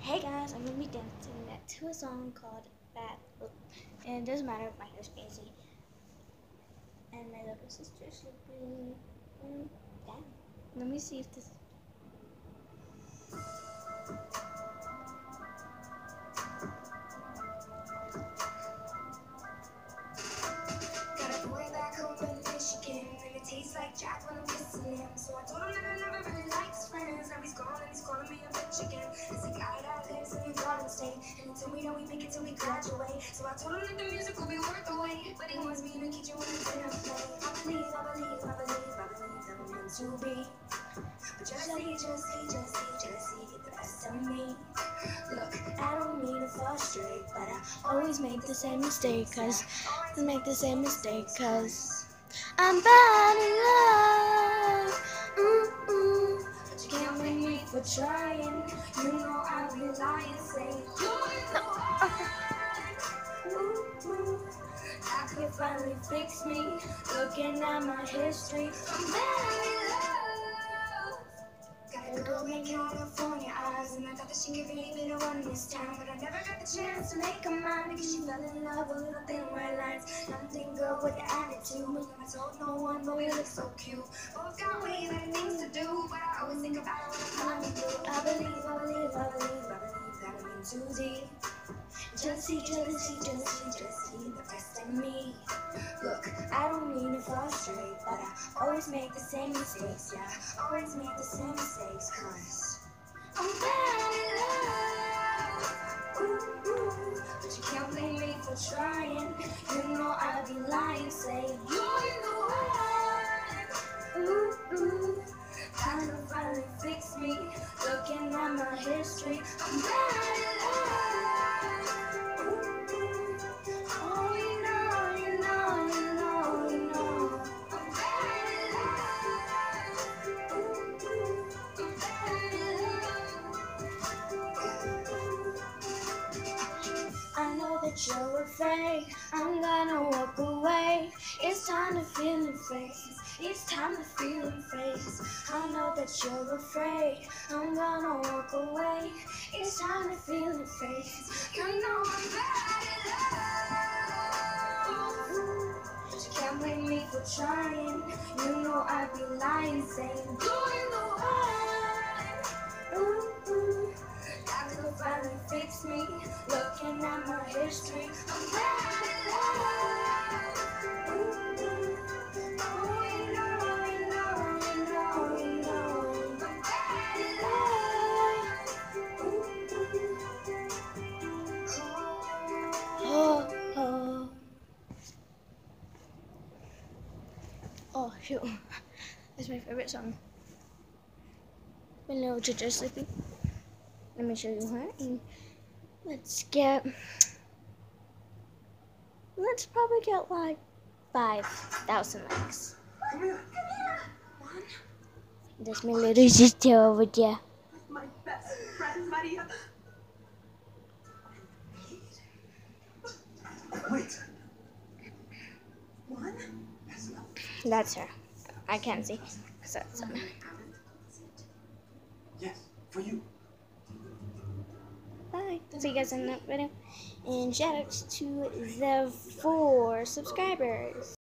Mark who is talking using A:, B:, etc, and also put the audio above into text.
A: Hey guys, I'm gonna be dancing to a song called Bad Look. And it doesn't matter if my hair's crazy. And my little sister's sleeping. Damn. Let me see if this.
B: Got a boy back home in Michigan, and it tastes like Jack when I'm kissing him. So I told him that I never really liked his friends. Now he's gone and he's calling me a bitch again. It's a guy that lives in the Garden State, and he told me that we make it till we graduate. So I told him that the music will be worth the wait, but he wants me to keep you in the dinner plate. I believe that I'm meant to be. But just see the best of me. Look, I don't mean to frustrate, but I
A: Always make the same mistake, cause I'm bad in love.
B: But you can't blame me for trying. You know I'll be lying, saying you're the one. I could finally fix me. Looking at my history, I'm bad in love. Got a girl in California eyes, and I thought that she could really be the one this time, but I never got the chance to make her mine because she fell in love with little thin white lines. Nothing girl with the attitude. I told no one, but we look so cute. Both got way better things to do, but I always think about it when I'm through. I believe that I'm in too deep. Just see the best in me. Look, I don't mean to frustrate, but I always make the same mistakes, yeah. Always make the same mistakes, cause I'm bad in love. But you can't blame me for trying. You know I'd be lying, saying you're the one. Time to finally fix me. Looking at my history, I'm bad in love. Oh, you know, I'm bad in love. I'm bad in love.
A: I know that you're afraid, I'm gonna walk away. It's time to feel your face. It's time to feel your face. I know that you're afraid, I'm gonna walk away. It's time to feel your face.
B: You know I'm bad in love. But you can't blame me for trying. You know I'd be lying, saying you're the one. I could finally fix me. Looking at my history, I'm bad in love. Oh, you know, I'm bad in love.
A: Oh shoot, that's my favorite song. When little Gigi's sleeping. Let me show you her. And let's probably get like 5,000 likes.
C: Come here. One.
A: That's my little sister over there.
C: My best friend, Maria. Wait. One.
A: That's her. I can't see. So that's her.
C: Yes, for you.
A: Bye. See you guys in that video. And shout outs to the 4 subscribers.